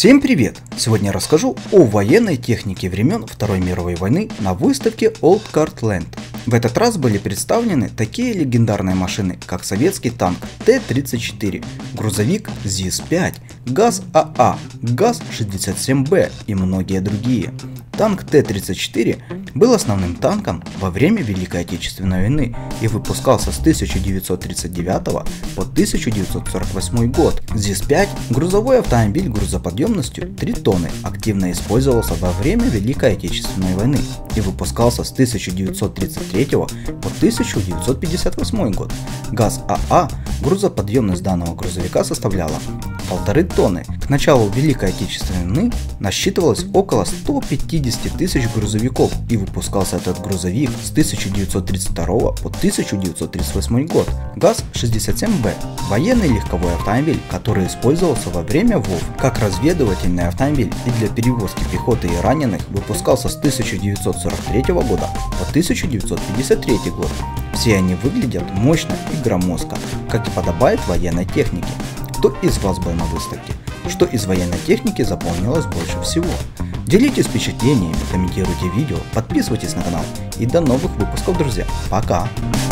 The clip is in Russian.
Всем привет! Сегодня я расскажу о военной технике времен Второй мировой войны на выставке Old Cart Land. В этот раз были представлены такие легендарные машины, как советский танк Т-34, грузовик ЗИС-5, ГАЗ-АА, ГАЗ-67Б и многие другие. Танк Т-34 был основным танком во время Великой Отечественной войны и выпускался с 1939 по 1948 год. ЗИС-5 – грузовой автомобиль грузоподъемностью 3 тонны, активно использовался во время Великой Отечественной войны и выпускался с 1933 по 1958 год. ГАЗ-АА – грузоподъемность данного грузовика составляла 1,5 тонны. К началу Великой Отечественной войны насчитывалось около 150 тысяч грузовиков, и выпускался этот грузовик с 1932 по 1938 год. ГАЗ-67Б – военный легковой автомобиль, который использовался во время ВОВ как разведывательный автомобиль и для перевозки пехоты и раненых, выпускался с 1943 года по 1953 год. Все они выглядят мощно и громоздко, как и подобает военной технике. Кто из вас был на выставке? Что из военной техники запомнилось больше всего? Делитесь впечатлениями, комментируйте видео, подписывайтесь на канал и до новых выпусков, друзья. Пока!